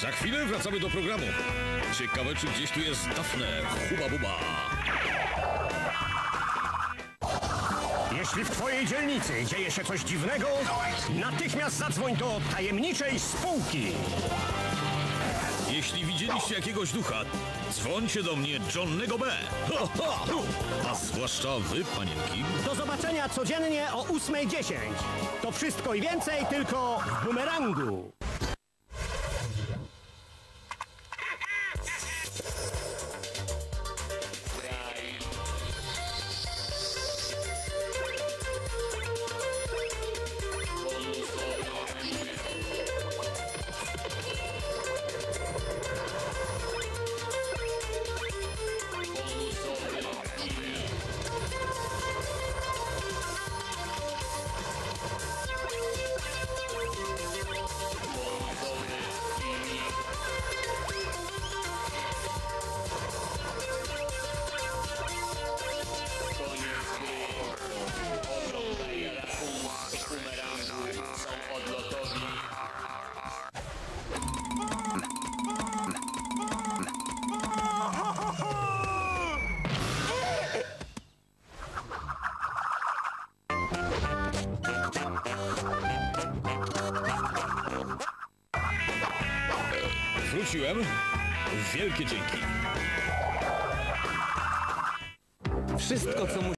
Za chwilę wracamy do programu. Ciekawe, czy gdzieś tu jest Dafne Huba Buba. Jeśli w twojej dzielnicy dzieje się coś dziwnego, natychmiast zadzwoń do tajemniczej spółki. Jeśli widzieliście jakiegoś ducha, dzwońcie do mnie Johnnego B. A zwłaszcza wy, panienki. Do zobaczenia codziennie o 8:10. To wszystko i więcej tylko w Bumerangu. Wróciłem. Wielkie dzięki. Wszystko, co